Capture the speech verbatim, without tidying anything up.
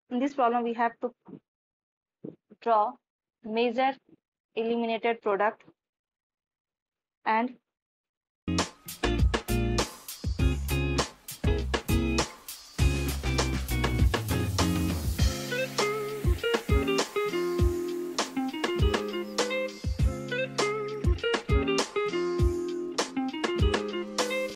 In this problem, we have to draw measure eliminated product and